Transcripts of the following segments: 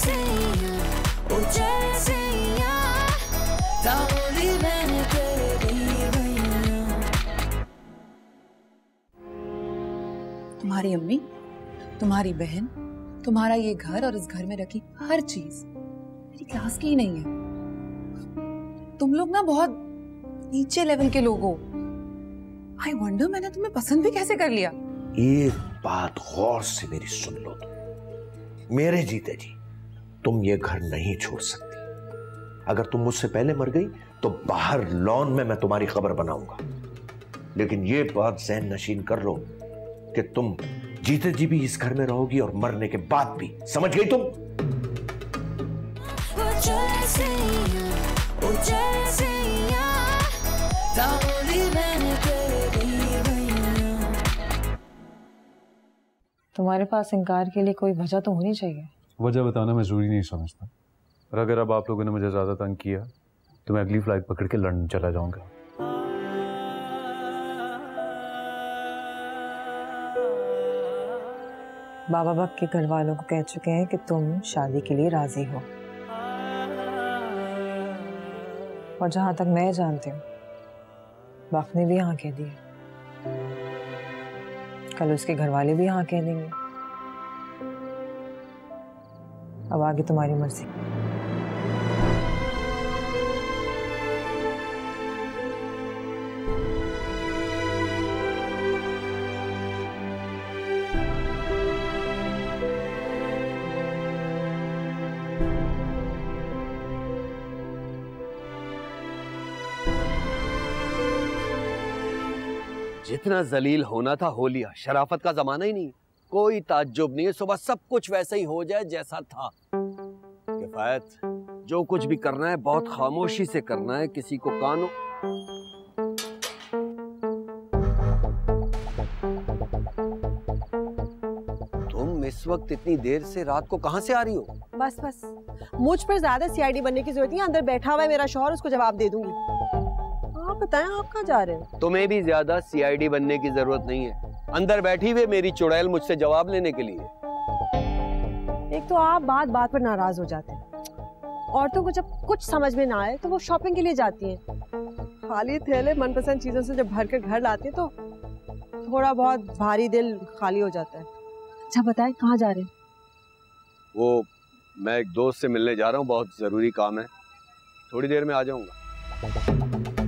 तुम्हारी अम्मी, तुम्हारी बहन, तुम्हारा ये घर और इस घर में रखी हर चीज मेरी क्लास की ही नहीं है। तुम लोग ना बहुत नीचे लेवल के लोग हो। आई वंडर मैंने तुम्हें पसंद भी कैसे कर लिया। एक बात गौर से मेरी सुन लो मेरे जीते जी तुम ये घर नहीं छोड़ सकती। अगर तुम मुझसे पहले मर गई तो बाहर लॉन में मैं तुम्हारी खबर बनाऊंगा, लेकिन ये बात ज़हन नशीन कर लो कि तुम जीते जी भी इस घर में रहोगी और मरने के बाद भी। समझ गई तुम? तुम्हारे पास इनकार के लिए कोई वजह तो होनी चाहिए। वजह बताना मैं जरूरी नहीं समझता, और अगर अब आप लोगों ने मुझे ज्यादा तंग किया तो मैं अगली फ्लाइट पकड़ के लंदन चला जाऊंगा। बाबा बक के घर वालों को कह चुके हैं कि तुम शादी के लिए राजी हो, और जहां तक मैं जानती हूँ बाप ने भी हाँ कह दी है। कल उसके घर वाले भी हाँ कह देंगे। अब आगे तुम्हारी मर्जी। जितना जलील होना था हो लिया, शराफत का जमाना ही नहीं। कोई ताज्जुब नहीं है, सुबह सब कुछ वैसा ही हो जाए जैसा था। किफायत, जो कुछ भी करना है बहुत खामोशी से करना है, किसी को कानो। तुम इस वक्त इतनी देर से रात को कहां से आ रही हो? बस बस, मुझ पर ज्यादा सीआईडी बनने की जरूरत नहीं है। अंदर बैठा हुआ है मेरा शौहर, उसको जवाब दे दूंगी। आप बताएं, आप कहाँ जा रहे हैं? तुम्हें भी ज्यादा सीआईडी बनने की जरूरत नहीं है। अंदर बैठी हुई मेरी चुड़ैल मुझसे जवाब लेने के लिए। एक तो आप बात बात पर नाराज हो जाते हैं। औरतों को जब कुछ समझ में ना आए तो वो शॉपिंग के लिए जाती हैं। खाली थैले मनपसंद चीजों से जब भर कर घर लाती हैं तो थोड़ा बहुत भारी दिल खाली हो जाता है। अच्छा बताएं, कहाँ जा रहे हैं? वो मैं एक दोस्त से मिलने जा रहा हूँ, बहुत जरूरी काम है। थोड़ी देर में आ जाऊंगा।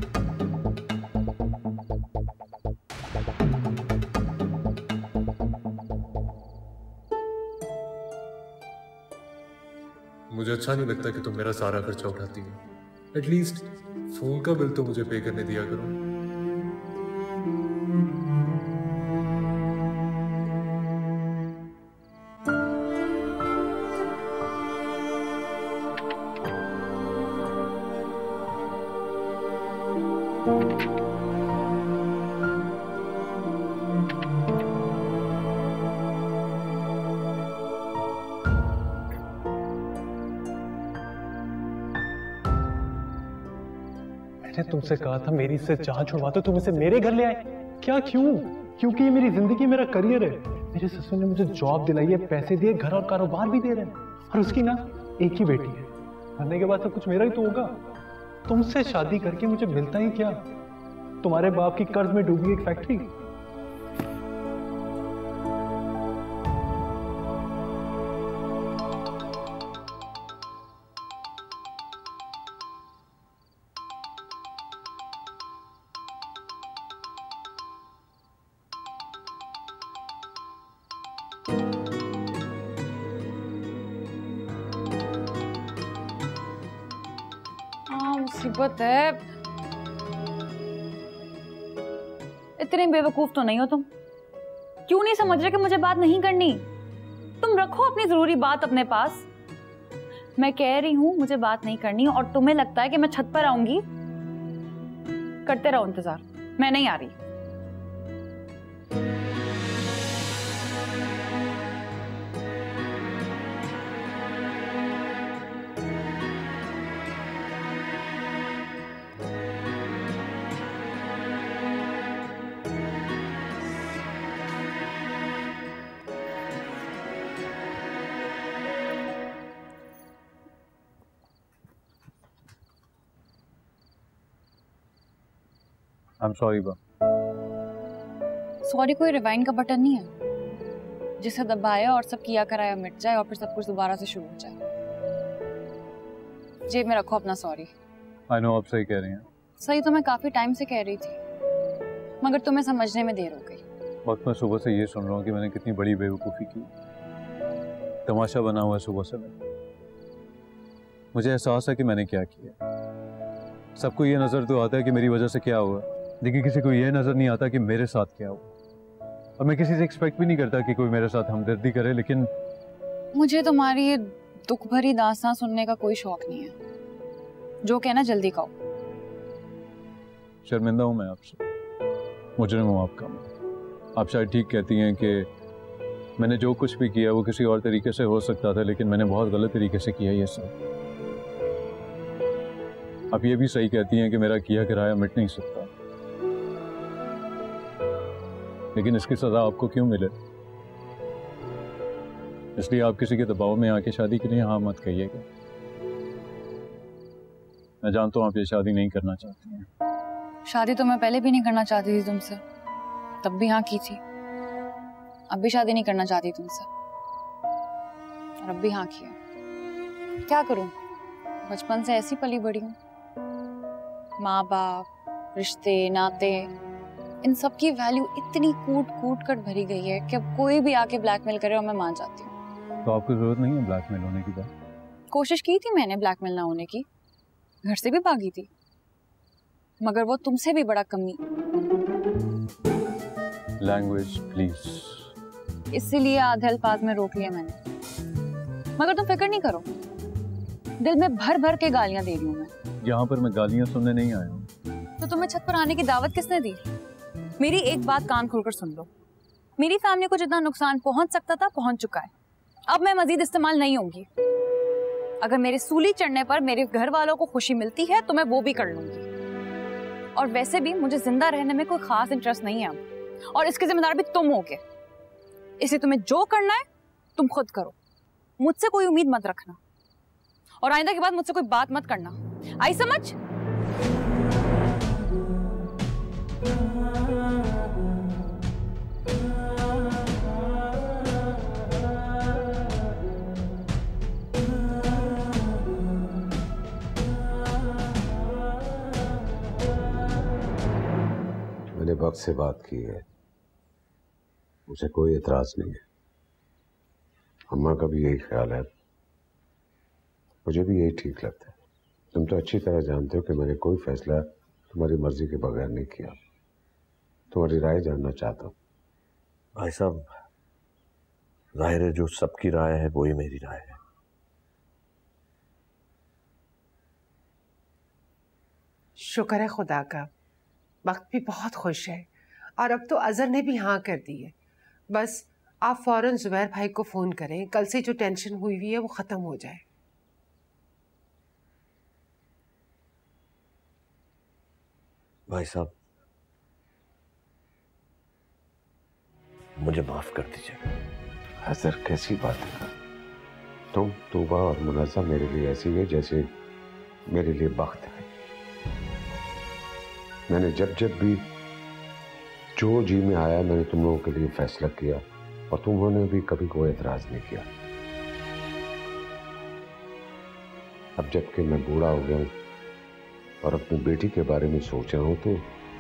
मुझे अच्छा नहीं लगता कि तुम मेरा सारा खर्चा उठाती हो। एटलीस्ट फोन का बिल तो मुझे पे करने दिया करो। मैंने तुमसे कहा था मेरी इससे चाह छुड़वा दो, तुम इसे मेरे घर ले आए। क्या, क्यों? क्योंकि ये मेरी जिंदगी, मेरा करियर है। मेरे ससुर ने मुझे जॉब दिलाई है, पैसे दिए, घर और कारोबार भी दे रहे हैं, और उसकी ना एक ही बेटी है। मरने के बाद सब कुछ मेरा ही तो होगा। तुमसे शादी करके मुझे मिलता ही क्या? तुम्हारे बाप की कर्ज में डूबी एक फैक्ट्री। मुसीबत है। इतने बेवकूफ तो नहीं हो तुम। क्यों नहीं समझ रहे कि मुझे बात नहीं करनी? तुम रखो अपनी जरूरी बात अपने पास। मैं कह रही हूं मुझे बात नहीं करनी, और तुम्हें लगता है कि मैं छत पर आऊंगी। करते रहो इंतजार, मैं नहीं आ रही। I'm sorry बा। सॉरी कोई रिवाइंड का बटन नहीं है जिसे दबाया और सब किया कराया मिट जाए और फिर सब कुछ दोबारा से शुरू हो जाए। जेब में रखो अपना सॉरी। I know आप सही कह रही हैं। सही तो मैं काफी टाइम से कह रही थी, मगर तुम्हें समझने में देर हो गई। वक्त मैं सुबह से ये सुन रहा हूँ कि मैंने कितनी बड़ी बेवकूफ़ी की। तमाशा बना हुआ है सुबह से मैं। मुझे एहसास है कि मैंने क्या किया। सबको ये नज़र तो आता है कि मेरी वजह से क्या हुआ, लेकिन किसी को ये नज़र नहीं आता कि मेरे साथ क्या हुआ। और मैं किसी से एक्सपेक्ट भी नहीं करता कि कोई मेरे साथ हमदर्दी करे, लेकिन मुझे तुम्हारी ये दुख भरी दास्तां सुनने का कोई शौक नहीं है। जो कहना जल्दी कहो। शर्मिंदा हूँ मैं आपसे, मुजरिम हूँ आपका मैं। आप शायद ठीक कहती हैं कि मैंने जो कुछ भी किया वो किसी और तरीके से हो सकता था, लेकिन मैंने बहुत गलत तरीके से किया ये सब। आप ये भी सही कहती हैं कि मेरा किया कराया मिट नहीं सकता, लेकिन इसकी सजा आपको क्यों मिले? इसलिए आप किसी के दबाव में आके शादी के लिए हाँ मत कहिएगा। मैं जानता हूँ आप ये शादी नहीं करना चाहती हैं। शादी तो मैं पहले भी नहीं करना चाहती थी तुमसे, तब भी हाँ की थी। अब भी शादी नहीं करना चाहती तुमसे और अब भी हाँ किया। क्या करूं, बचपन से ऐसी पली बड़ी हूँ। माँ बाप, रिश्ते, नाते, इन सब की वैल्यू इतनी कूट कूट कर भरी गई है कि अब कोई भी आके ब्लैकमेल करे और मैं मान जाती हूँ। तो आपको जरूरत नहीं है ब्लैकमेल होने की बात। कोशिश की थी मैंने ब्लैकमेल ना होने की, घर से भी भागी थी, मगर वो तुमसे भी बड़ा कमी। Language please. इसीलिए आधे अल्फाज में रोक लिया मैंने। मगर तुम फिक्र नहीं करो, दिल में भर भर के गालियां दे रही हूँ मैं। यहाँ पर मैं गालियां सुनने नहीं आया हूँ। तो तुम्हें छत पर आने की दावत किसने दी? मेरी एक बात कान खोलकर सुन लो। मेरी फैमिली को जितना नुकसान पहुंच सकता था पहुंच चुका है। अब मैं मजीद इस्तेमाल नहीं होंगी। अगर मेरे सूली चढ़ने पर मेरे घर वालों को खुशी मिलती है तो मैं वो भी कर लूंगी। और वैसे भी मुझे जिंदा रहने में कोई खास इंटरेस्ट नहीं है अब, और इसकी जिम्मेदार भी तुम होगे। इसलिए तुम्हें जो करना है तुम खुद करो, मुझसे कोई उम्मीद मत रखना, और आइंदा के बाद मुझसे कोई बात मत करना। आई समझ? मैंने वक्त से बात की है, मुझे कोई एतराज नहीं है। अम्मा का भी यही ख्याल है, मुझे भी यही ठीक लगता है। तुम तो अच्छी तरह जानते हो कि मैंने कोई फैसला तुम्हारी मर्जी के बगैर नहीं किया। तुम्हारी राय जानना चाहता हूँ। भाई साहब, जाहिर है जो सबकी राय है वही मेरी राय है। शुक्र है खुदा का, वक्त भी बहुत खुश है और अब तो अजहर ने भी हाँ कर दी है। बस आप फौरन जुबैर भाई को फ़ोन करें, कल से जो टेंशन हुई हुई है वो ख़त्म हो जाए। भाई साहब, मुझे माफ कर दीजिए। अजहर कैसी बात है? तुम, तूबा और मुनज़्ज़म मेरे लिए ऐसी है जैसे मेरे लिए वक्त है। मैंने जब जब भी जो जी में आया मैंने तुम लोगों के लिए फैसला किया और तुमने भी कभी कोई एतराज नहीं किया। अब जबकि मैं बूढ़ा हो गया हूं और अपनी बेटी के बारे में सोच रहा हूं तो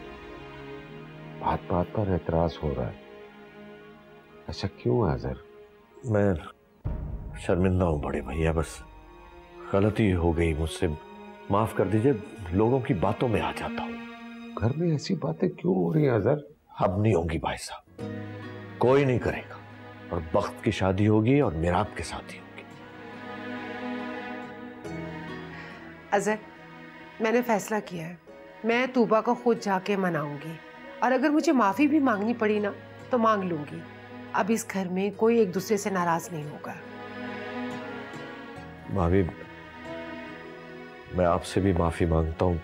बात बात पर एतराज हो रहा है। ऐसा क्यों है अजहर? मैं शर्मिंदा हूं बड़े भैया, बस गलती हो गई मुझसे, माफ कर दीजिए। लोगों की बातों में आ जाता हूं। घर में ऐसी बातें क्यों हो रही हैं अजहर? अब नहीं होगी भाई साहब, कोई नहीं करेगा, और वक्त की शादी होगी और मेरा आपके साथ ही होगी। अजहर, मैंने फैसला किया है, मैं तूबा को खुद जाके मनाऊंगी, और अगर मुझे माफ़ी भी मांगनी पड़ी ना तो मांग लूंगी। अब इस घर में कोई एक दूसरे से नाराज नहीं होगा। भाभी, मैं आपसे भी माफी मांगता हूं।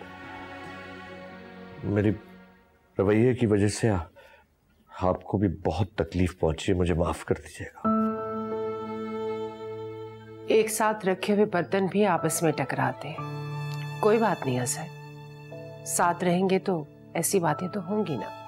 मेरी रवैये की वजह से आपको भी बहुत तकलीफ पहुंची है, मुझे माफ कर दीजिएगा। एक साथ रखे हुए बर्तन भी आपस में टकराते हैं। कोई बात नहीं अजहर, साथ रहेंगे तो ऐसी बातें तो होंगी ना।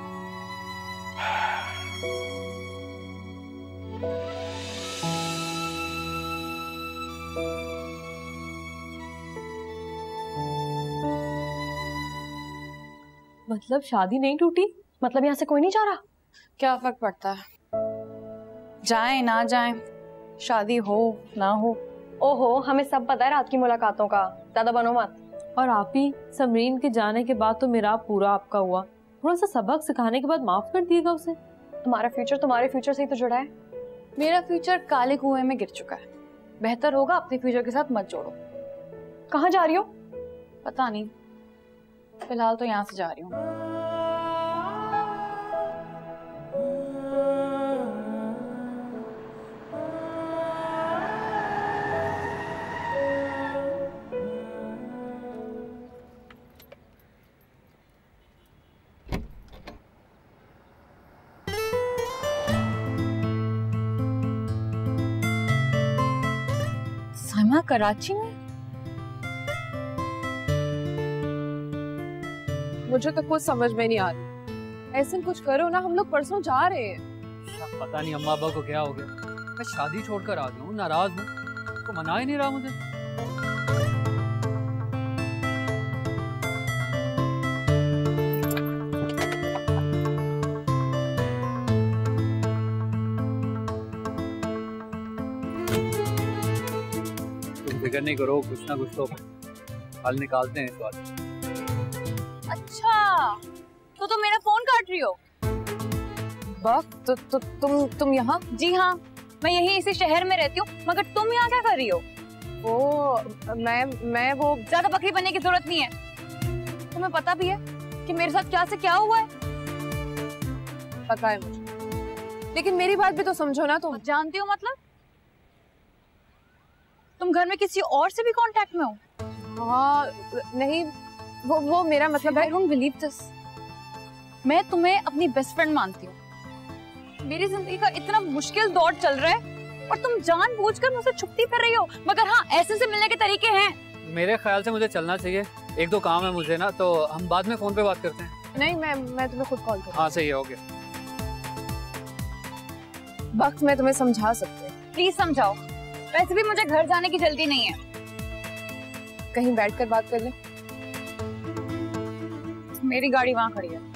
मतलब शादी नहीं टूटी? मतलब यहाँ से कोई नहीं जा रहा? क्या फर्क पड़ता है, जाए ना जाए, शादी हो ना हो। ओहो, हमें सब पता है रात की मुलाकातों का, ज्यादा बनो मत। और आप ही, समरीन के जाने के बाद तो मेरा पूरा आपका हुआ। थोड़ा सा सबक सिखाने के बाद माफ कर दिएगा उसे। तुम्हारा फ्यूचर तुम्हारे फ्यूचर से ही तो जुड़ा है। मेरा फ्यूचर काले कुएं में गिर चुका है। बेहतर होगा अपने फ्यूचर के साथ मत जोड़ो। कहाँ जा रही हो? पता नहीं, फिलहाल तो यहाँ से जा रही हूँ। साइमा कराची में? मुझे तो कुछ समझ में नहीं आ रही। ऐसे कुछ करो ना, हम लोग परसों जा रहे हैं। पता नहीं अम्मा अब्बा को क्या हो गया, मैं शादी छोड़कर आ गया हूँ, नाराज हूँ, तो मना ही नहीं रहा मुझे। तुम फिक्र नहीं करो, कुछ ना कुछ तो हल निकालते हैं इस बात। अच्छा, तो तुम मेरा फोन काट रही हो? तुम यहाँ? जी हाँ, मैं यही इसी शहर में रहती हूँ, मगर तुम यहाँ क्या कर रही हो? वो मैं वो ज्यादा बकरी बनने की जरूरत नहीं है। तुम्हें पता भी है कि मेरे साथ क्या से क्या हुआ है? पता है मुझे, लेकिन मेरी बात भी तो समझो ना। तुम जानती हो मतलब? तुम घर में किसी और से भी कांटेक्ट में हो? हाँ, नहीं, वो मेरा मतलब है। I don't believe this। मैं तुम्हें अपनी बेस्ट फ्रेंड मानती हूँ। मेरी जिंदगी का इतना मुश्किल दौर चल रहा है और तुम जानबूझकर मुझसे छुपती फिर रही हो। मगर हाँ, ऐसे से मिलने के तरीके हैं। मेरे ख्याल से मुझे चलना चाहिए, एक दो काम है मुझे ना, तो हम बाद में फोन पे बात करते हैं। नहीं, मैं तुम्हें खुद कॉल करूँ। हाँ सही है, हो गया। वक्त मैं तुम्हें समझा सकती हूँ। प्लीज समझाओ। वैसे भी मुझे घर जाने की जल्दी नहीं है। कहीं बैठकर बात कर ले। मेरी गाड़ी वहाँ खड़ी है।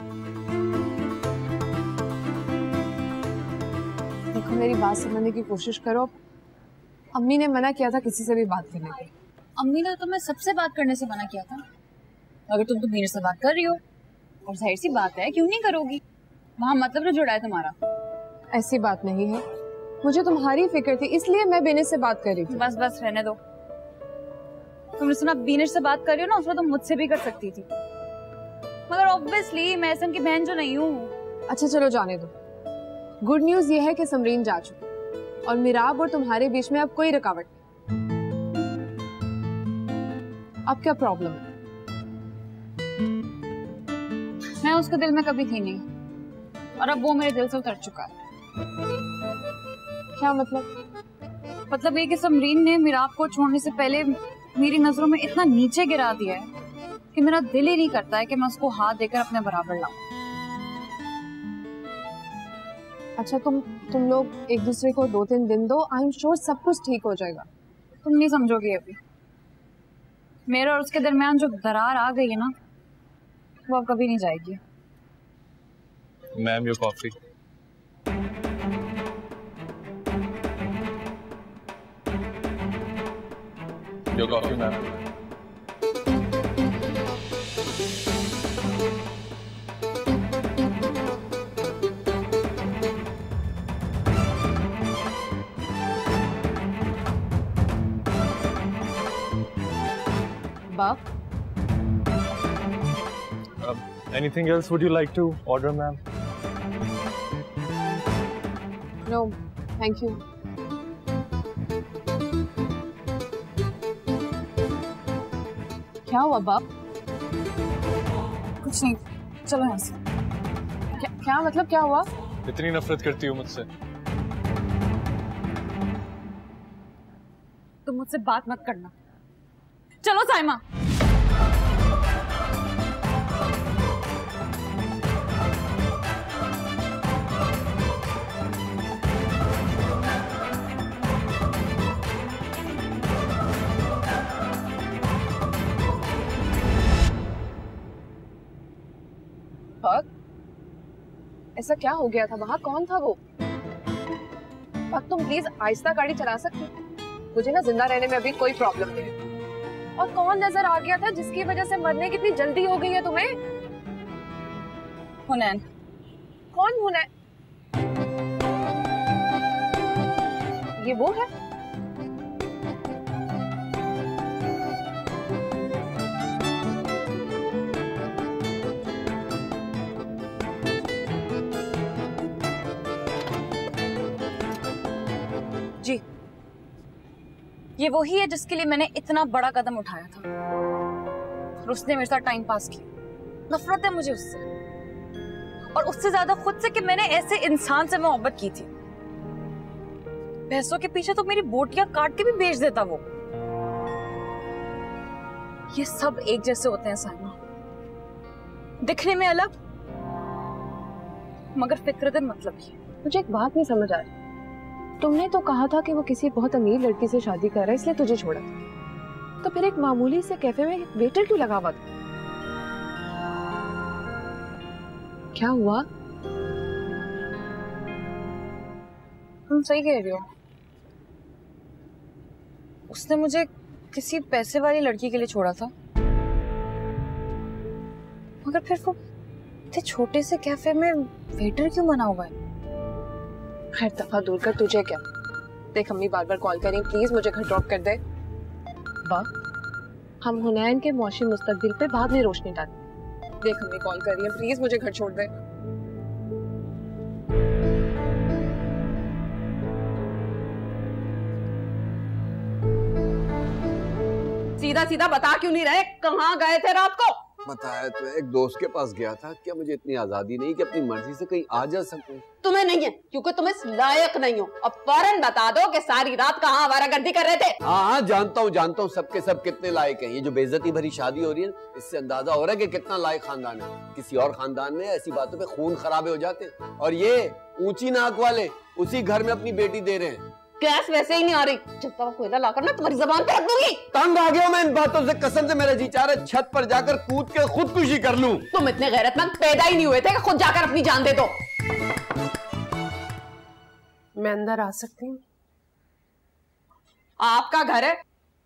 देखो, मेरी बात समझने की कोशिश करो। अम्मी ने मना किया था किसी से भी बात करने के। अम्मी ने तो तुम्हें सबसे बात करने से मना किया था, मगर तुम तो मेरे से बात कर रही हो, और जाहिर सी बात है क्यों नहीं करोगी, वहाँ मतलब तो जुड़ा है तुम्हारा। ऐसी बात नहीं है, मुझे तुम्हारी फिक्र थी, इसलिए मैं बीनेश से बात कर रही थी। बस बस रहने दो। तुमने सुना बीनेश से बात कर रही हो ना, उसमें तुम मुझसे भी कर सकती थी, मगर ऑब्वियसली मैं ऐसे की बहन जो नहीं हूँ। अच्छा चलो जाने दो। गुड न्यूज ये है कि समरीन जा चुकी और मिराब और तुम्हारे बीच में अब कोई रुकावट नहीं। अब क्या प्रॉब्लम है? मैं उसके दिल में कभी थी नहीं, और अब वो मेरे दिल से उतर चुका है। क्या मतलब? मतलब ये कि समरीन ने मिराब को छोड़ने से पहले मेरी नजरों में इतना नीचे गिरा दिया है कि मेरा दिल ही नहीं करता है कि मैं उसको हाथ देकर अपने बराबर लाऊं। अच्छा, तुम लोग एक दूसरे को 2-3 दिन दो, आई एम श्योर सब कुछ ठीक हो जाएगा। तुम नहीं समझोगी अभी। मेरे और उसके दरमियान जो दरार आ गई है ना, वो अब कभी नहीं जाएगी। Ma'am, your coffee. Your coffee ma'am. बाप, Anything else would you like to order, ma'am? No, thank you. क्या हुआ बाप? कुछ नहीं, चलो यहाँ से। क्या मतलब, क्या हुआ? इतनी नफरत करती हो मुझसे? तुम मुझसे बात मत करना। चलो साइमा। ऐसा क्या हो गया था वहाँ? कौन था वो? अब तुम प्लीज आहिस्ता गाड़ी चला सकती? मुझे ना जिंदा रहने में अभी कोई प्रॉब्लम नहीं है। और कौन नजर आ गया था जिसकी वजह से मरने की इतनी जल्दी हो गई है तुम्हें? हुनैन। कौन हुनैन? ये वो है? जी, ये वही है जिसके लिए मैंने इतना बड़ा कदम उठाया था और उसने मेरे साथ टाइम पास किया। नफरत है मुझे उससे, और उससे ज्यादा खुद से कि मैंने ऐसे इंसान से मोहब्बत की थी। पैसों के पीछे तो मेरी बोटियां काट के भी बेच देता वो। ये सब एक जैसे होते हैं साइमा, दिखने में अलग मगर फिक्रतन मतलब ही। मुझे एक बात नहीं समझ आ रही। तुमने तो कहा था कि वो किसी बहुत अमीर लड़की से शादी कर रहा है इसलिए तुझे छोड़ा था, तो फिर एक मामूली से कैफे में वेटर क्यों लगा हुआ था? क्या हुआ? तुम सही कह रही हो, उसने मुझे किसी पैसे वाली लड़की के लिए छोड़ा था, मगर फिर वो इतने छोटे से कैफे में वेटर क्यों बना हुआ है? खैर दफा दूर कर, तुझे क्या? देख अम्मी बार बार कॉल करें, प्लीज मुझे घर ड्रॉप कर दे। वाह, हम हुनैन के मौशी मुस्तकबिल पे बाद में रोशनी डालें। देख अम्मी कॉल कर रही है, प्लीज मुझे घर छोड़ दे। सीधा सीधा बता क्यों नहीं रहे, कहाँ गए थे रात को? बताया तो एक दोस्त के पास गया था। क्या मुझे इतनी आजादी नहीं कि अपनी मर्जी से कहीं आ जा सकूं? तुम्हें नहीं है, क्योंकि तुम इस लायक नहीं हो। अब फौरन बता दो कि सारी रात कहाँ आवारागर्दी कर रहे थे। हाँ, जानता हूँ सबके सब कितने लायक हैं। ये जो बेइज्जती भरी शादी हो रही है, इससे अंदाजा हो रहा है कि कितना लायक खानदान है। किसी और खानदान में ऐसी बातों पे खून खराबे हो जाते, और ये ऊंची नाक वाले उसी घर में अपनी बेटी दे रहे हैं। गैस वैसे ही नहीं आ रही, चलता हुआ कोयला लाकर मैं तुम्हारी जबान पे रख दूंगी। तंग आ गया मैं इन बातों से, कसम से मेरा जी चाह रहा है छत पर जाकर कूद के खुदकुशी कर लूं। तुम इतने गैरतमंद पैदा ही नहीं हुए थे कि खुद जाकर अपनी जान दे दो। मैं अंदर आ सकती हूँ? आपका घर है,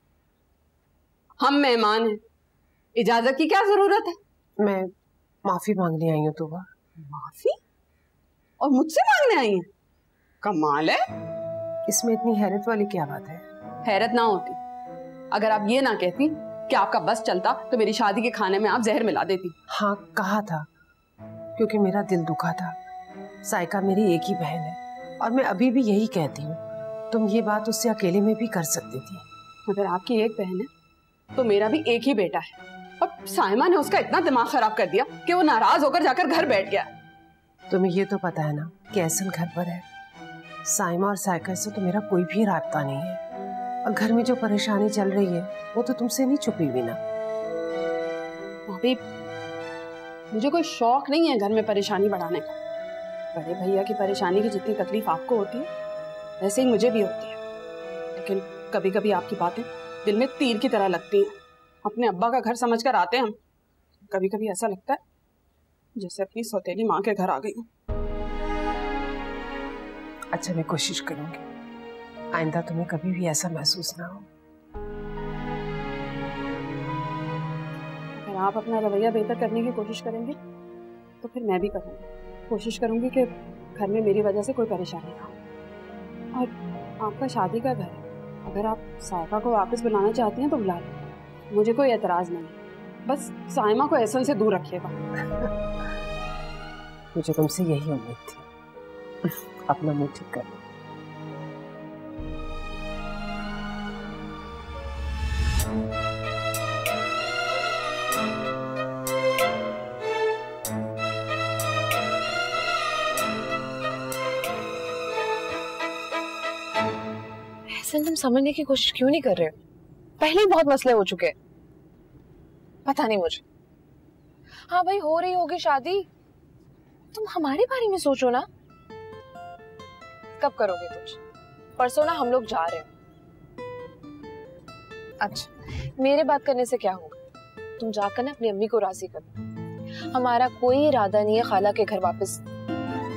हम मेहमान हैं, इजाजत की क्या जरूरत है? मैं माफी मांगने आई हूँ। तोबा, माफी? और मुझसे मांगने आई हैं? कमाल है। इसमें इतनी हैरत वाली क्या बात है? हैरत ना होती अगर आप ये ना कहती कि आपका बस चलता तो मेरी शादी के खाने में आप जहर मिला देती। हाँ कहा था, क्योंकि मेरा दिल दुखा था। साइका मेरी एक ही बहन है और मैं अभी भी यही कहती हूँ, तुम ये बात उससे अकेले में भी कर सकती थी। अगर आपकी एक बहन है तो मेरा भी एक ही बेटा है, और साइमा ने उसका इतना दिमाग खराब कर दिया कि वो नाराज होकर जाकर घर बैठ गया। तुम्हें ये तो पता है ना कि एहसन घर पर है। साइमा और साइका से तो मेरा कोई भी राब्ता नहीं है, और घर में जो परेशानी चल रही है वो तो तुमसे नहीं छुपी हुई ना। भाभी, मुझे कोई शौक नहीं है घर में परेशानी बढ़ाने का। बड़े भैया की परेशानी की जितनी तकलीफ आपको होती है वैसे ही मुझे भी होती है, लेकिन कभी कभी आपकी बातें दिल में तीर की तरह लगती हैं। अपने अब्बा का घर समझकर आते हैं हम, कभी कभी ऐसा लगता है जैसे अपनी सौतेली माँ के घर आ गई हूँ। अच्छा, मैं कोशिश करूंगी आइंदा तुम्हें कभी भी ऐसा महसूस ना हो। अगर आप अपना रवैया बेहतर करने की कोशिश करेंगे तो फिर मैं भी करूंगी। कोशिश करूंगी कि घर में मेरी वजह से कोई परेशानी ना हो। और आपका शादी का घर है, अगर आप साइमा को वापस बुलाना चाहती हैं तो बुला लें, मुझे कोई एतराज नहीं है। बस साइमा को एहसन से दूर रखिएगा। मुझे तुमसे यही उम्मीद थी। अपना मुंह ठीक कर लो। एहसन, तुम समझने की कोशिश क्यों नहीं कर रहे हो? पहले ही बहुत मसले हो चुके हैं। पता नहीं मुझे। हाँ भाई, हो रही होगी शादी, तुम हमारे बारे में सोचो ना। कब करोगे कुछ? परसों ना हम लोग जा रहे हैं। अच्छा, मेरे बात करने से क्या होगा? तुम जाकर ना अपनी अम्मी को राजी करो। हमारा कोई इरादा नहीं है खाला के घर वापस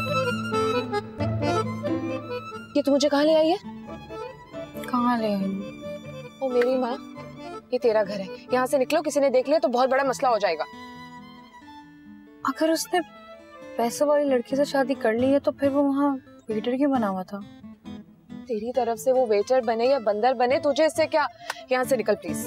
ये तो मुझे कहाँ ले आई है? कहाँ ले आई? ओ मेरी माँ, ये तेरा घर है, यहाँ से निकलो, किसी ने देख लिया तो बहुत बड़ा मसला हो जाएगा। अगर उसने पैसों वाली लड़की से शादी कर ली है तो फिर वो वहाँ वेटर क्यों बना हुआ था? तेरी तरफ से वो वेटर बने या बंदर बने, तुझे इससे क्या? यहाँ से निकल प्लीज।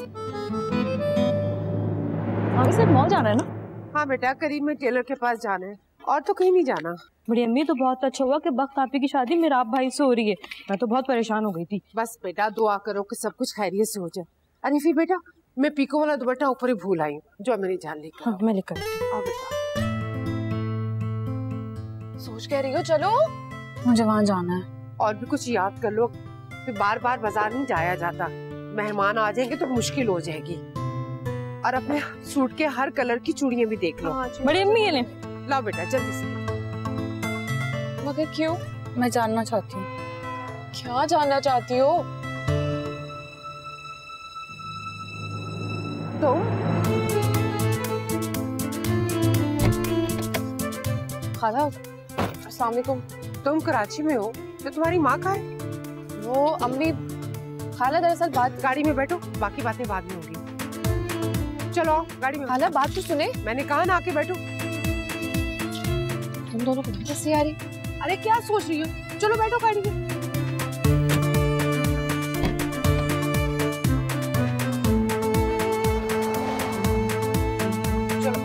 अभी सिर्फ मॉल जाना है ना? हाँ बेटा, करीब में टेलर के पास जाना है, और तो कहीं नहीं जाना। बड़ी अम्मी, तो बहुत अच्छा हुआ कि बख्त आपी की शादी मेरा आप भाई से हो रही है, मैं तो बहुत परेशान हो गई थी। बस बेटा दुआ करो कि सब कुछ खैरियत से हो जाए। अरे फिर बेटा, मैं पीको वाला दुपट्टा ऊपर ही भूल आई हूँ, जो मेरी जान लेकर। हाँ, मैं लेकर आओ बेटा। सोच कह रही हो चलो? मुझे वहाँ जाना है। और भी कुछ याद कर लो, फिर बार बार बाजार नहीं जाया जाता, मेहमान आ जाएंगे तो मुश्किल हो जाएगी। और अपने सूट के हर कलर की चूड़ियां भी देख लो। बड़ी अम्मी ये ले। लाओ बेटा जल्दी से। मगर क्यों? मैं जानना चाहती हूँ। क्या जानना चाहती हो? तुम खाला, अस्सलाम वालेकुम। तुम कराची में हो तो तुम्हारी माँ कहाँ है? वो अम्मी, खाला दरअसल बात। गाड़ी में बैठो, बाकी बातें बाद में होगी। चलो गाड़ी में। खाला बात तो सुने। मैंने कहा ना आके बैठो। तुम दोनों को हंसी आ रही? अरे क्या सोच रही हो? चलो बैठो गाड़ी में। चलो।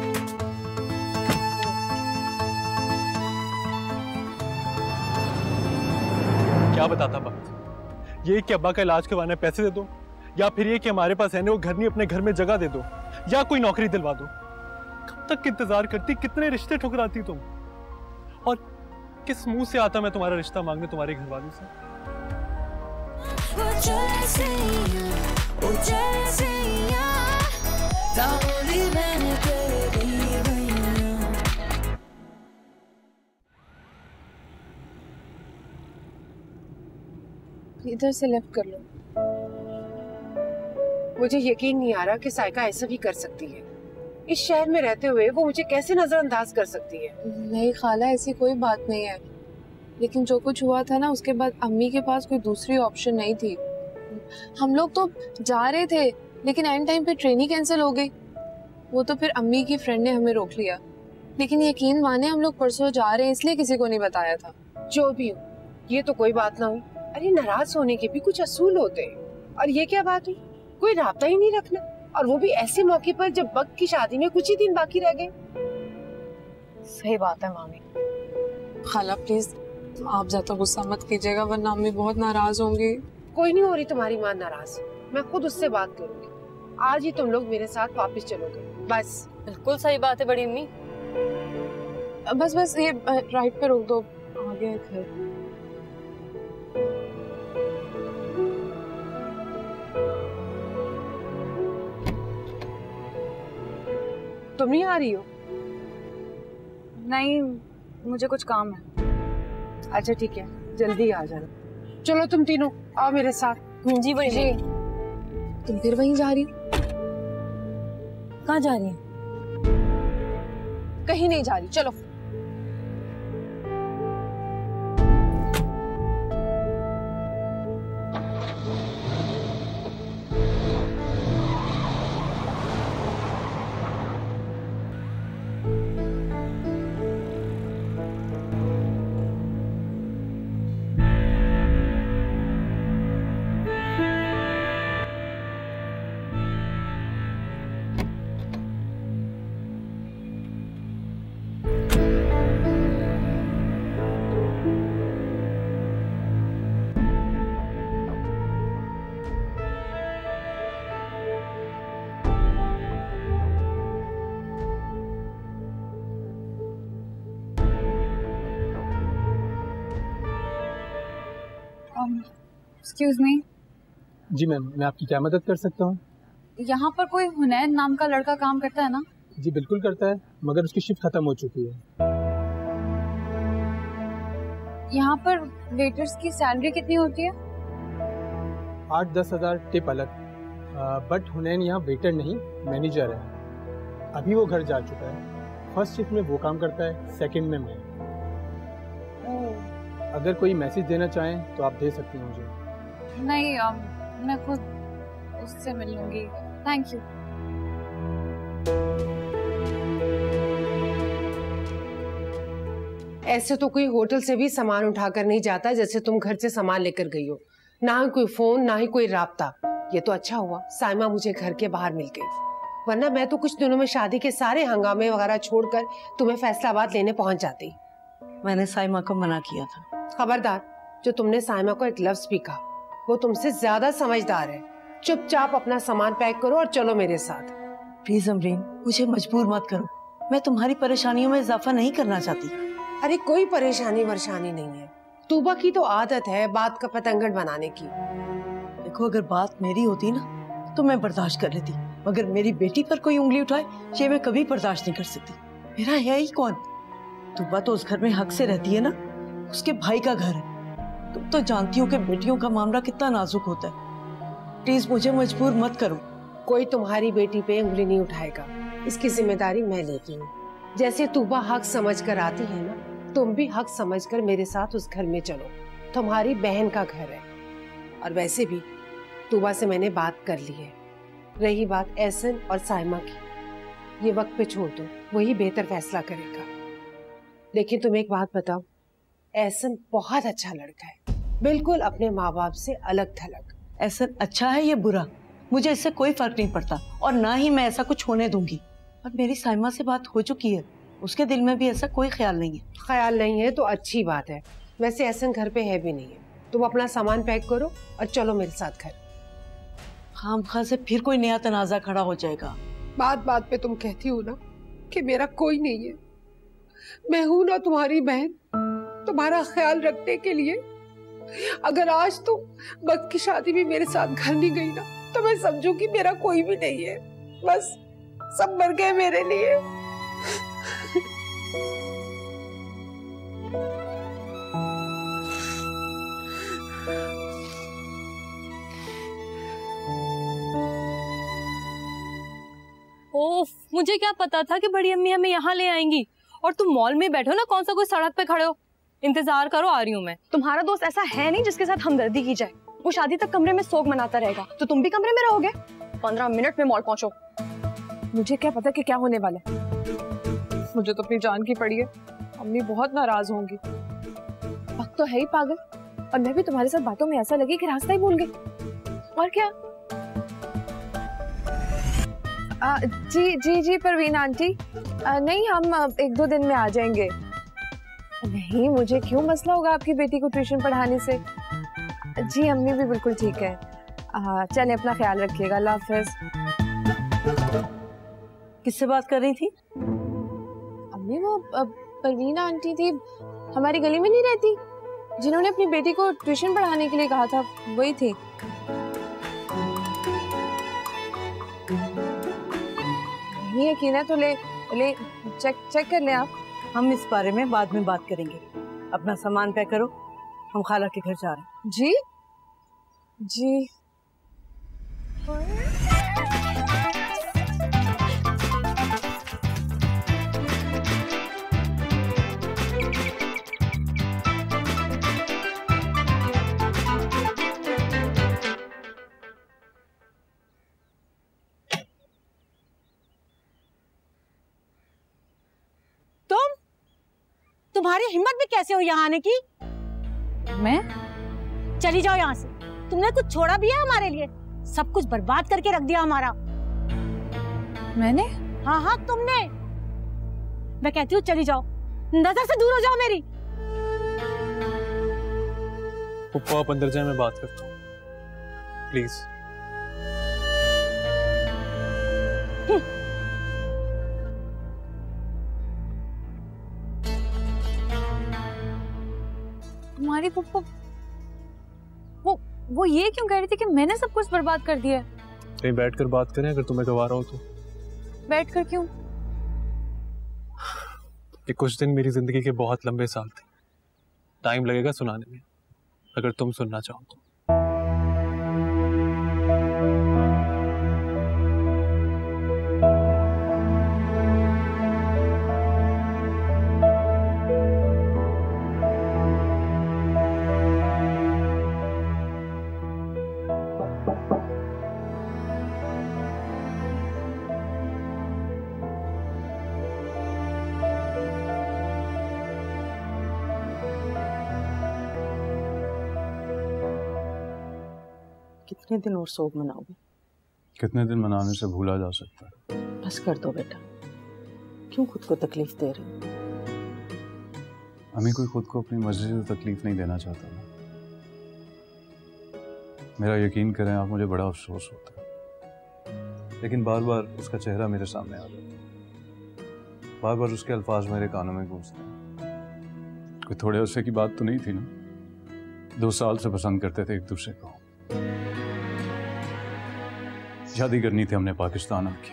क्या बताता बात? ये कि अब्बा का इलाज करवाना है, पैसे दे दो, या फिर ये कि हमारे पास है ना वो घर नहीं, अपने घर में जगह दे दो, या कोई नौकरी दिलवा दो। कब तक इंतजार करती? कितने रिश्ते ठुकराती तुम? और किस मुंह से आता मैं तुम्हारा रिश्ता मांगने तुम्हारे घर वालों से? इधर से लेफ्ट कर लो। मुझे यकीन नहीं आ रहा कि साइका ऐसा भी कर सकती है। इस शहर में रहते हुए वो मुझे कैसे नजरअंदाज कर सकती है? नहीं खाला, ऐसी कोई बात नहीं है, लेकिन जो कुछ हुआ था ना उसके बाद अम्मी के पास कोई दूसरी ऑप्शन नहीं थी। हम लोग तो जा रहे थे, लेकिन एंड टाइम पे ट्रेन ही कैंसिल हो गई। वो तो फिर अम्मी की फ्रेंड ने हमें रोक लिया, लेकिन यकीन माने हम लोग परसों जा रहे हैं इसलिए किसी को नहीं बताया था। जो भी हो, ये तो कोई बात ना हुई। अरे नाराज होने के भी कुछ असूल होते हैं, और ये क्या बात हुई? कोई राब्ता ही नहीं रखना, और वो भी ऐसे मौके पर जब बक की शादी में कुछ ही दिन बाकी रह गए। सही बात है मामी। खाला प्लीज आप ज्यादा गुस्सा मत कीजिएगा, वरना अम्मी बहुत नाराज होंगी। कोई नहीं हो रही तुम्हारी माँ नाराज, मैं खुद उससे बात करूंगी। आज ही तुम लोग मेरे साथ वापस चलोगे, बस। बिल्कुल सही बात है बड़ी अम्मी। बस बस ये राइट पे रोक दो, आगे घर। तुम नहीं आ रही हो? नहीं, मुझे कुछ काम है। अच्छा ठीक है, जल्दी आ जाना। चलो तुम तीनों आओ मेरे साथ। जी बड़ी जी। तुम फिर वहीं जा रही हो? कहाँ जा रही है? कहीं नहीं जा रही, चलो। Excuse me. जी मैम, मैं आपकी क्या मदद कर सकता हूँ? यहाँ पर कोई हुनैन नाम का लड़का काम करता है ना? जी बिल्कुल करता है, मगर उसकी शिफ्ट खत्म हो चुकी है। यहाँ पर वेटर्स की सैलरी कितनी होती है? 8-10 हज़ार टिप अलग, बट हुनैन यहाँ वेटर नहीं मैनेजर है। अभी वो घर जा चुका है। फर्स्ट शिफ्ट में वो काम करता है, सेकंड में मैं। अगर कोई मैसेज देना चाहें तो आप दे सकती हैं मुझे। नहीं, मैं खुद उससे मिल लूंगी। Thank you. ऐसे तो कोई होटल से भी सामान उठाकर नहीं जाता जैसे तुम घर से सामान लेकर गई हो। ना ही कोई फोन, ना ही कोई राब्ता। ये तो अच्छा हुआ साइमा मुझे घर के बाहर मिल गई, वरना मैं तो कुछ दिनों में शादी के सारे हंगामे वगैरह छोड़कर तुम्हें फैसलाबाद लेने पहुंच जाती। मैंने साइमा को मना किया था। खबरदार, जो तुमने साइमा को एक लफ्ज भी कहा, वो तुमसे ज्यादा समझदार है। चुपचाप अपना सामान पैक करो और चलो मेरे साथ। प्लीज अमरीन, मुझे मजबूर मत करो। मैं तुम्हारी परेशानियों में इजाफा नहीं करना चाहती। अरे कोई परेशानी वरेशानी नहीं है। तूबा की तो आदत है बात का पतंगड़ बनाने की। देखो, अगर बात मेरी होती ना तो मैं बर्दाश्त कर लेती, मगर मेरी बेटी पर कोई उंगली उठाए ये मैं कभी बर्दाश्त नहीं कर सकती। मेरा है ही कौन? तूबा तो उस घर में हक से रहती है ना, उसके भाई का घर है। तुम तो जानती हो कि बेटियों का मामला कितना नाजुक होता है। प्लीज मुझे मजबूर मत करो। कोई तुम्हारी बेटी पे उंगली नहीं उठाएगा, इसकी जिम्मेदारी मैं लेती हूँ। जैसे तूबा हक समझ कर आती है ना, तुम भी हक समझकर मेरे साथ उस घर में चलो। तुम्हारी बहन का घर है। और वैसे भी तूबा से मैंने बात कर ली है। रही बात एहसन और साइमा की, ये वक्त पे छोड़ दो, वही बेहतर फैसला करेगा। लेकिन तुम एक बात बताओ, एहसन बहुत अच्छा लड़का है, बिल्कुल अपने माँ बाप से अलग थलग। एहसन अच्छा है या बुरा, मुझे इससे कोई फर्क नहीं पड़ता, और ना ही मैं ऐसा कुछ होने दूंगी। और मेरी साइमा से बात हो चुकी है, उसके दिल में भी ऐसा कोई ख्याल नहीं है। ख्याल नहीं है तो अच्छी बात है। वैसे एहसन घर पे है भी नहीं है। तुम अपना सामान पैक करो और चलो मेरे साथ घर। खामखा से फिर कोई नया तनाजा खड़ा हो जाएगा। बात बात पे तुम कहती हो ना कि मेरा कोई नहीं है। मैं हूं ना तुम्हारी बहन, तुम्हारा ख्याल रखने के लिए। अगर आज तो वक्त की शादी भी मेरे साथ घर नहीं गई ना, तो मैं समझू कि मेरा कोई भी नहीं है। बस सब मर गए मेरे लिए। ओफ, मुझे क्या पता था कि बड़ी अम्मी हमें यहाँ ले आएंगी। और तुम मॉल में बैठो ना, कौन सा कोई सड़क पे खड़े हो। इंतजार करो, आ रही हूँ मैं। तुम्हारा दोस्त ऐसा है नहीं जिसके साथ हमदर्दी की जाए। वो शादी तक कमरे में सोग मनाता रहेगा, तो तुम भी कमरे में रहोगे। 15 मिनट में मॉल पहुंचो। मुझे क्या पता कि क्या होने वाला है। मुझे तो अपनी जान की पड़ी है। अम्मी बहुत नाराज होंगी। वक्त तो है ही पागल, और मैं भी तुम्हारे साथ बातों में ऐसा लगी कि रास्ता ही भूल गई। और क्या? जी परवीन आंटी, नहीं हम 1-2 दिन में आ जाएंगे। नहीं, मुझे क्यों मसला होगा आपकी बेटी को ट्यूशन पढ़ाने से। जी अम्मी भी बिल्कुल ठीक है। चलें, अपना ख्याल रखिएगा। अल्लाह हाफिज। किससे बात कर रही थी? अम्मी वो परवीन आंटी थी, हमारी गली में नहीं रहती, जिन्होंने अपनी बेटी को ट्यूशन पढ़ाने के लिए कहा था, वही थी। नहीं यकीन है तो ले चेक कर ले आप। हम इस बारे में बाद में बात करेंगे। अपना सामान पैक करो, हम खाला के घर जा रहे हैं। जी जी। तुम्हारी हिम्मत भी कैसे हो यहाँ आने की? मैं? चली जाओ यहाँ से। तुमने कुछ छोड़ा भी है हमारे लिए? सब कुछ बर्बाद करके रख दिया हमारा। मैंने? हाँ तुमने। मैं कहती हूँ चली जाओ, नजर से दूर हो जाओ मेरी। पप्पा आप अंदर जाए, मैं बात करता हूँ प्लीज। तुम्हारी पप्पा वो ये क्यों कह रही थी कि मैंने सब कुछ बर्बाद कर दिया है? कहीं बैठकर बात करें अगर तुम्हें गवारा हो तो। बैठकर क्यों? ये कुछ दिन मेरी जिंदगी के बहुत लंबे साल थे। टाइम लगेगा सुनाने में, अगर तुम सुनना चाहो तो। कितने दिन और शोक मनाओगे? कितने दिन मनाने से भूला जा सकता है? बस कर दो बेटा, क्यों खुद को तकलीफ दे रहे हो? अम्मी, कोई खुद को अपनी मर्जी से तकलीफ नहीं देना चाहता ना। मेरा यकीन करें आप, मुझे बड़ा अफसोस होता है, लेकिन बार बार उसका चेहरा मेरे सामने आ जाता है, बार बार उसके अल्फाज मेरे कानों में गूंजते हैं। कोई थोड़े अरसे की बात तो नहीं थी ना, 2 साल से पसंद करते थे एक दूसरे को, शादी करनी थी हमने पाकिस्तान आके,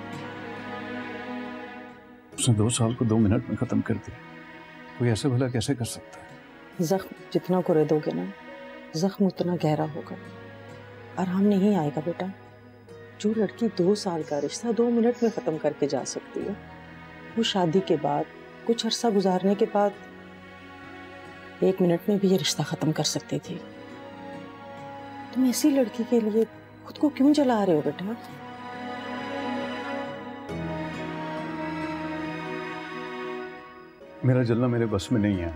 उसने 2 साल को 2 मिनट में खत्म कर दिया। कोई ऐसे भला कैसे कर सकता है? जख्म जितना कुरेदोगे ना, जख्म उतना गहरा होगा, आराम नहीं आएगा बेटा। जो लड़की 2 साल का रिश्ता 2 मिनट में खत्म करके जा सकती है, वो शादी के बाद कुछ अरसा गुजारने के बाद 1 मिनट में भी ये रिश्ता खत्म कर सकती थी। तुम ऐसी लड़की के लिए खुद को क्यों जला रहे हो बेटा? मेरा जलना मेरे बस में नहीं है,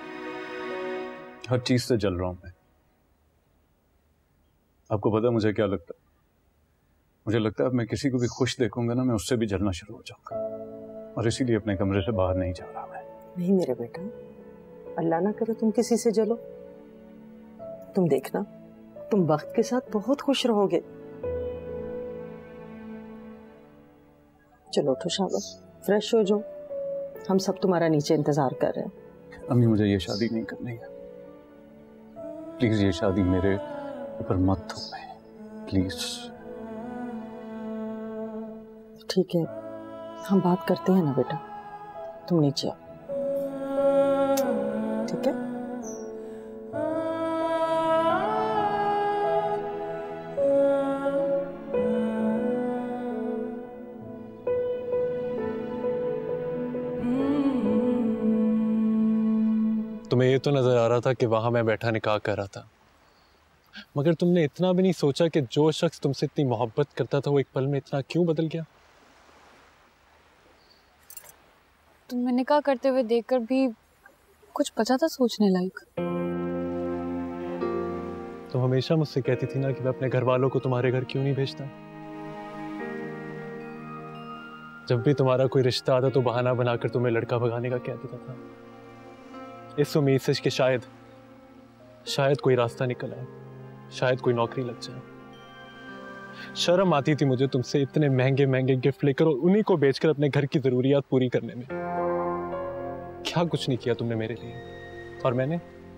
हर चीज से जल रहा हूं मैं। आपको पता है मुझे क्या लगता है? मुझे लगता है अब मैं किसी को भी खुश देखूंगा ना, मैं उससे भी जलना शुरू हो जाऊंगा, और इसीलिए अपने कमरे से बाहर नहीं जा रहा मैं। नहीं मेरे बेटा, अल्लाह ना करे तुम किसी से जलो। तुम देखना, तुम वक्त के साथ बहुत खुश रहोगे। चलो उठो, शाबाश, फ्रेश हो जाओ, हम सब तुम्हारा नीचे इंतजार कर रहे हैं। अम्मी, मुझे ये शादी नहीं करनी है, प्लीज ये शादी मेरे ऊपर मत थोपे, प्लीज। ठीक है, हम बात करते हैं ना बेटा, तुम नीचे आओ, ठीक है? तुम्हें ये तो नजर आ रहा था कि वहां मैं बैठा निकाह कर रहा था, मगर तुमने इतना भी नहीं सोचा कि जो शख्स तुमसे इतनी मोहब्बत करता था वो एक पल में इतना क्यों बदल गया। तुम्हें निकाह करते हुए देखकर भी कुछ बचा था सोचने लायक? तुम हमेशा मुझसे कहती थी ना कि मैं अपने घर वालों को तुम्हारे घर क्यों नहीं भेजता। जब भी तुम्हारा कोई रिश्ता आता तो बहाना बनाकर तुम्हें लड़का भगाने का कह देता था, इस उम्मीद से कि शायद कोई रास्ता निकल आए, शायद कोई नौकरी लग जाए। शर्म आती थी मुझे तुमसे इतने महंगे महंगे गिफ्ट लेकर और उन्हीं को बेचकर अपने घर की जरूरियात पूरी करने में। क्या कुछ नहीं किया तुमने मेरे लिए, और मैंने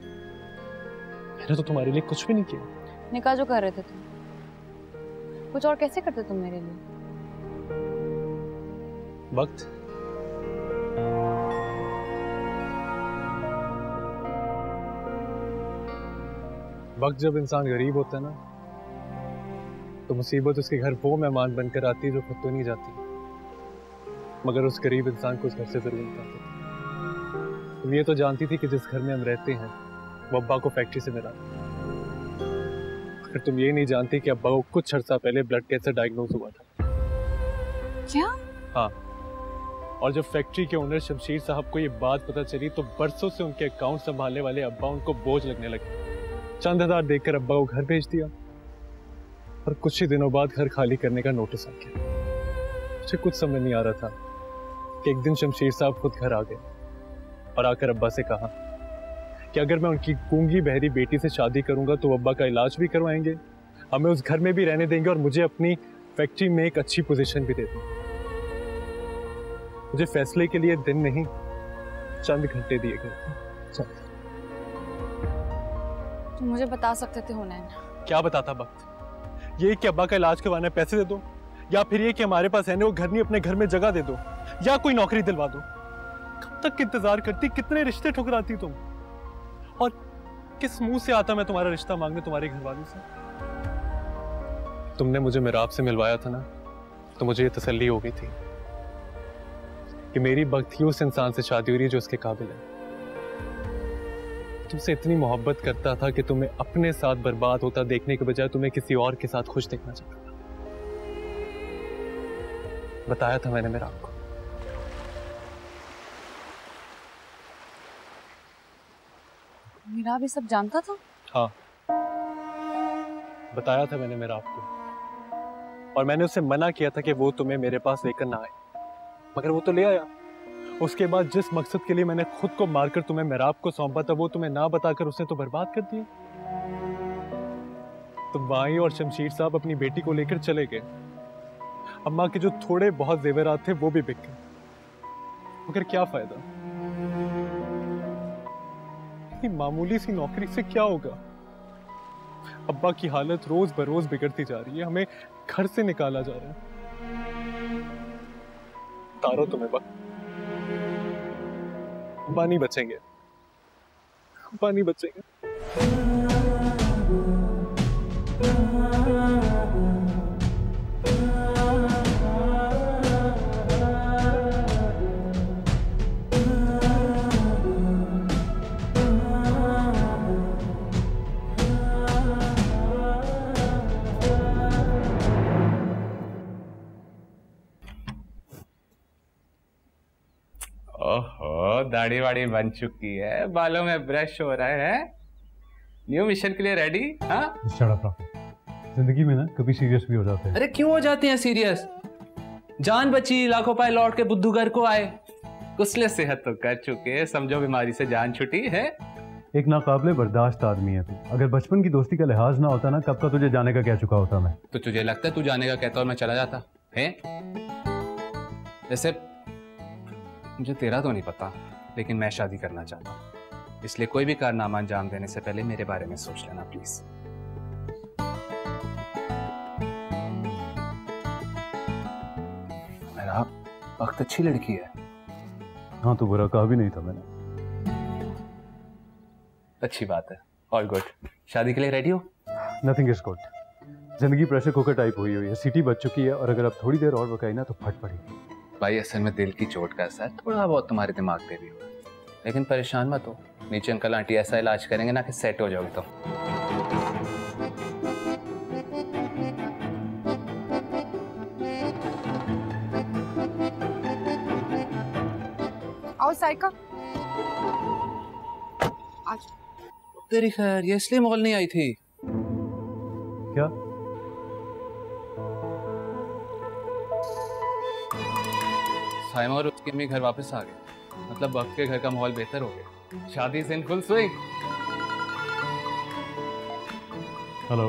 तो तुम्हारे लिए कुछ भी नहीं किया। निकाह जो कर रहे थे तुम, कुछ और कैसे करते तुम मेरे लिए? वक्त जब इंसान गरीब होता है ना, तो मुसीबत उसके घर वो मेहमान बनकर आती है जो खुद तो नहीं जाती, मगर उस गरीब इंसान को उस घर से जरूर निकालती। तुम ये तो जानती थी कि जिस घर में हम रहते हैं वो अब्बा को फैक्ट्री से मिला, मगर तुम ये नहीं जानती कि अब्बा को कुछ अर्सा पहले ब्लड कैंसर डायग्नोज हुआ था। क्या? हाँ, और जब फैक्ट्री के ओनर शमशीर साहब को ये बात पता चली तो बरसों से उनके अकाउंट संभालने वाले अब्बा उनको बोझ लगने लगे। चंद हजार देकर अब्बा को घर भेज दिया, और कुछ ही दिनों बाद घर खाली करने का नोटिस आ गया। मुझे कुछ समझ नहीं आ रहा था कि एक दिन शमशीर साहब खुद घर आ गए और आकर अब्बा से कहा कि अगर मैं उनकी गूंगी बहरी बेटी से शादी करूंगा तो अब्बा का इलाज भी करवाएंगे, हमें उस घर में भी रहने देंगे और मुझे अपनी फैक्ट्री में एक अच्छी पोजीशन भी दे देंगे। मुझे फैसले के लिए दिन नहीं, चंद घंटे दिए गए। तुम मुझे बता सकते थे हुनैन। क्या बताता वक्त? ये कि अब्बा का इलाज करवाने पैसे दे दो, या फिर ये कि हमारे पास है वो घर नहीं अपने घर में जगह दे दो, या कोई नौकरी दिलवा दो। कब तक इंतजार करती, कितने रिश्ते ठुकराती तुम, और किस मुंह से आता मैं तुम्हारा रिश्ता मांगने तुम्हारे घर वालों से? तुमने मुझे मेराब से मिलवाया था ना, तो मुझे ये तसल्ली हो गई थी कि मेरी बख्त ही उस इंसान से शादी हो रही है जो उसके काबिल है। तुमसे इतनी मोहब्बत करता था कि तुम्हें अपने साथ बर्बाद होता देखने के बजाय तुम्हें किसी और के साथ खुश देखना चाहता था। बताया था मैंने मेरा आपको। मेरा भी सब जानता था। हाँ, बताया था मैंने मेरा आपको, और मैंने उससे मना किया था कि वो तुम्हें मेरे पास लेकर ना आए, मगर वो तो ले आया। उसके बाद जिस मकसद के लिए मैंने खुद को मारकर तुम्हें मेराब को सौंपा था, वो तुम्हें ना बताकर उसने तो बर्बाद कर दिया। तुम वाई और शमशीर साहब अपनी बेटी को लेकर चले गए। अम्मा के जो थोड़े बहुत जेवरात थे वो भी बिक गए, मगर क्या फायदा? मामूली सी नौकरी से क्या होगा? अब्बा की हालत रोज बरोज बिगड़ती जा रही है, हमें घर से निकाला जा रहा है। तारो तुम्हें अब्बा नहीं बचेंगे, अब्बा नहीं बचेंगे। ओहो, दाढ़ी वाड़ी बन चुकी है, बालों में ब्रश हो रहा है। न्यू मिशन के लिए रेडी? हाँ, जिंदगी में ना कभी सीरियस भी हो जाते हैं। अरे क्यों हो जाते हैं सीरियस? जान बची, लाखों पाए लौट के बुद्धू घर को आए। कुसले सेहत तो कर चुके, समझो बीमारी से जान छुटी है। एक नाकाबिले बर्दाश्त आदमी है तू। अगर बचपन की दोस्ती का लिहाज ना होता ना, कब का तुझे जाने का कह चुका होता मैं। तो तुझे लगता है तू जाने का कहता और मैं चला जाता है? वैसे मुझे तेरा तो नहीं पता, लेकिन मैं शादी करना चाहता हूँ, इसलिए कोई भी कारनामा अंजाम देने से पहले मेरे बारे में सोच लेना प्लीज। मेरा वक्त अच्छी लड़की है। हाँ, तो बुरा कहा भी नहीं था मैंने। अच्छी बात है, ऑल गुड। शादी के लिए रेडी हो? Nothing is good. जिंदगी प्रेशर कुकर टाइप हुई है, सीटी बज चुकी है, और अगर अब थोड़ी देर और बकाई ना तो फट पड़ेगी। भाई असल में दिल की चोट का असर थोड़ा बहुत तुम्हारे दिमाग पे भी हुआ, लेकिन परेशान मत हो, नीचे अंकल आंटी ऐसा इलाज करेंगे ना कि सेट हो जाओगे तुम। आओ साइका, आज तेरी खैर, ये इसलिए मॉल नहीं आई थी क्या? साइमा और उसकी अम्मी घर वापस आ गए, मतलब वक्त के घर का माहौल बेहतर हो गया। शादी से इन फुल स्विंग। हेलो,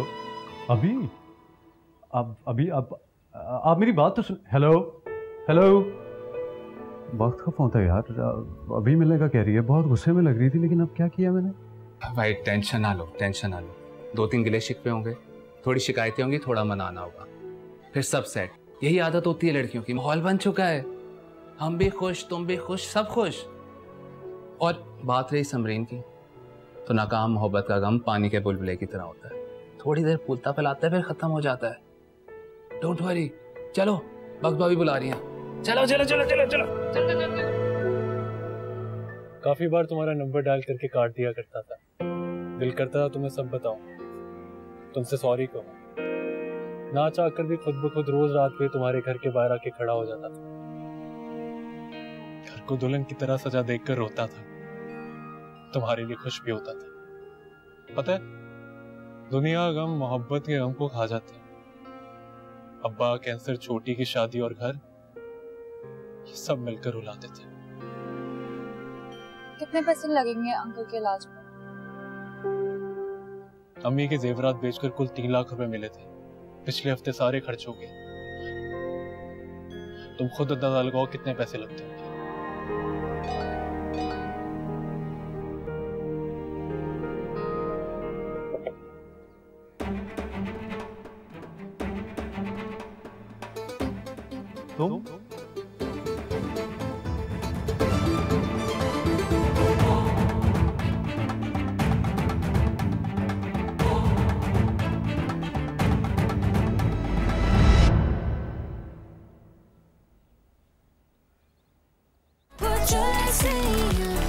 आप मेरी बात तो सुन। हेलो हेलो, वक्त का फोन था यार, अभी मिलने का कह रही है। बहुत गुस्से में लग रही थी, लेकिन अब क्या किया मैंने? भाई टेंशन ना लो, टेंशन ना लो। 2-3 गिले शिकवे होंगे, थोड़ी शिकायतें होंगी, थोड़ा मनाना होगा, फिर सब सेट। यही आदत होती है लड़कियों की। माहौल बन चुका है, हम भी खुश, तुम भी खुश, सब खुश। और बात रही समरीन की, तो नाकाम मोहब्बत का गम पानी के बुलबुले की तरह होता है, थोड़ी देर फूलता फैलाता है, फिर खत्म हो जाता है। डोंट वरी, चलो बख्त भाभी बुला रही हैं, चलो चलो चलो चलो चलो चलो चलो। काफी बार तुम्हारा नंबर डायल करके काट दिया करता था, दिल करता था तुम्हें सब बताऊं, तुमसे सॉरी कहूं। ना चाह कर भी खुद ब खुद रोज रात पे तुम्हारे घर के बाहर आके खड़ा हो जाता था, घर को दुल्हन की तरह सजा देखकर रोता था, तुम्हारे लिए खुश भी होता था। पता है, दुनिया गम मोहब्बत के गम को खा जाते हैं। अब्बा, कैंसर, छोटी की शादी और घर, ये सब मिलकर रुलाते थे। कितने पैसे लगेंगे अंकल के इलाज में? अम्मी के जेवरात बेचकर कुल 3 लाख रुपए मिले थे, पिछले हफ्ते सारे खर्च हो गए। तुम खुद अंदाजा लगाओ कितने पैसे लगते होंगे। तुम What you say?